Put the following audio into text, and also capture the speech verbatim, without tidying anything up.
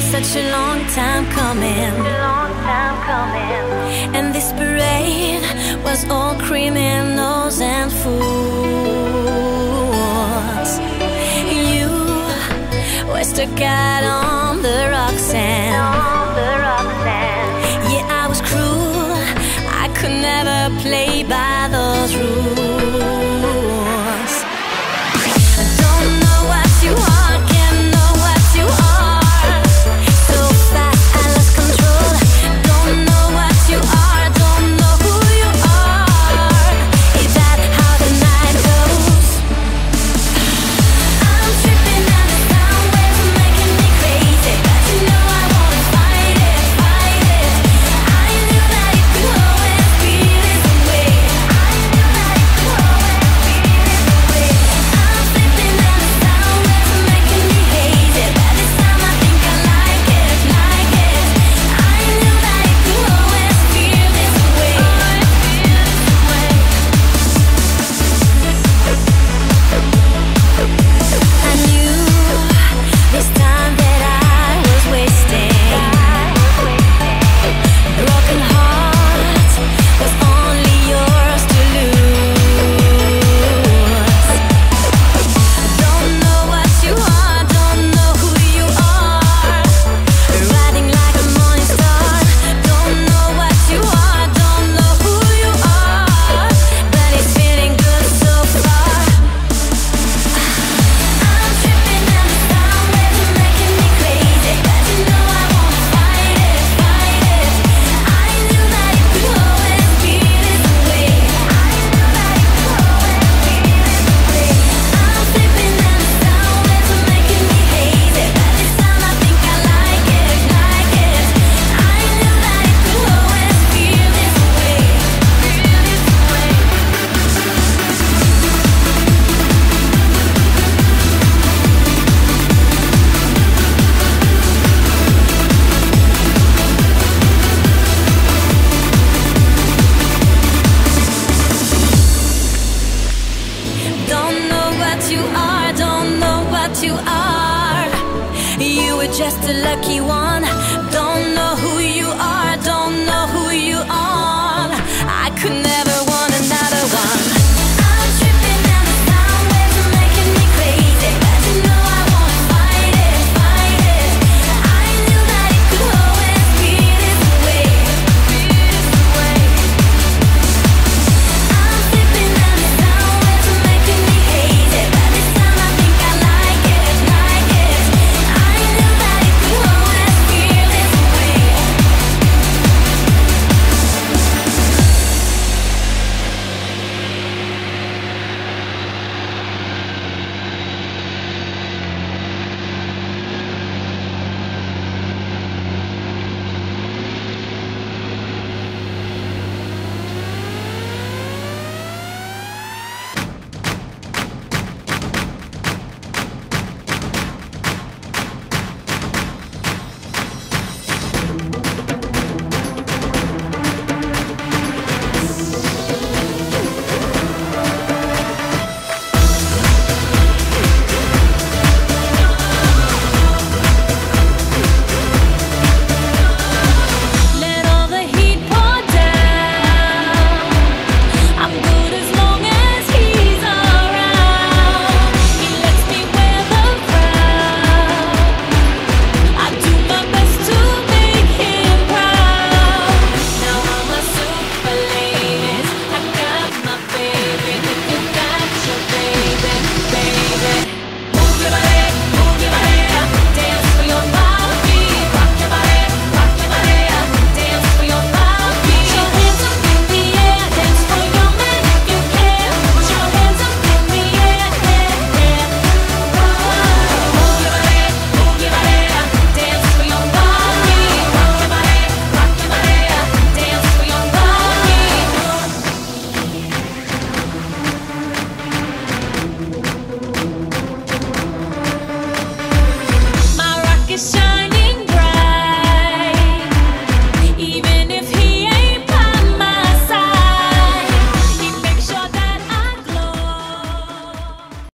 such a long time coming, long time coming. And this parade was all criminals and fools. You were stuck out on the rocks and on the rocks and yeah, I was cruel. I could never play by those rules. Don't know what you are, can't know what you are. So fast I lost control. Don't know what you are, don't know who you are. Is that how the night goes? I'm tripping and the sound waves are making me crazy, but you know I wanna fight it, fight it. I knew that it could always be this way. I knew that it could always be this way. I'm flipping and the sound waves are making me hazy, but this time I think I like it, like it. I knew that it could always feel this way. I knew this time that I was wasting. Broken heart was only yours to lose. Don't know what you are, don't know who you are. Riding like a morning star. Don't know what you are, don't know who you are. But it's feeling good so far. I'm tripping and the sound waves are making me crazy, but you know I wanna fight it, fight it. I knew that it could always be this way. I knew that it could always be this way. I'm flipping and the sound waves are making me hazy, but this time I think I like it, like it. I knew that it could always feel this way, feel this way. Don't know what you are, don't know what you are. You were just a lucky one,